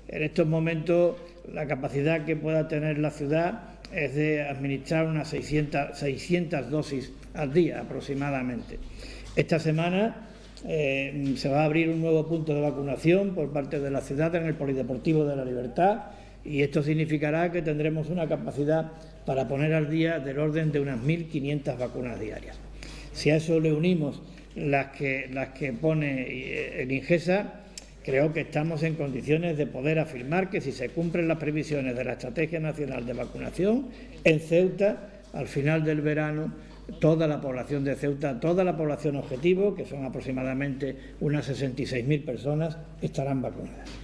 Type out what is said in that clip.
En estos momentos la capacidad que pueda tener la ciudad es de administrar unas 600 dosis al día aproximadamente. Esta semana se va a abrir un nuevo punto de vacunación por parte de la ciudad en el Polideportivo de la Libertad, y esto significará que tendremos una capacidad para poner al día del orden de unas 1.500 vacunas diarias. Si a eso le unimos las que pone el Ingesa, creo que estamos en condiciones de poder afirmar que si se cumplen las previsiones de la Estrategia Nacional de Vacunación, en Ceuta, al final del verano, toda la población de Ceuta, toda la población objetivo, que son aproximadamente unas 66.000 personas, estarán vacunadas.